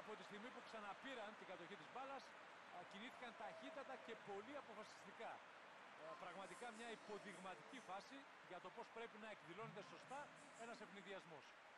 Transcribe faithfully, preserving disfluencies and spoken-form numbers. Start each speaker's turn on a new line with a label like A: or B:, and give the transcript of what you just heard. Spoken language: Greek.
A: Από τη στιγμή που ξαναπήραν την κατοχή της μπάλας, κινήθηκαν ταχύτατα και πολύ αποφασιστικά. Πραγματικά μια υποδειγματική φάση για το πώς πρέπει να εκδηλώνεται σωστά ένας ευνηδιασμός.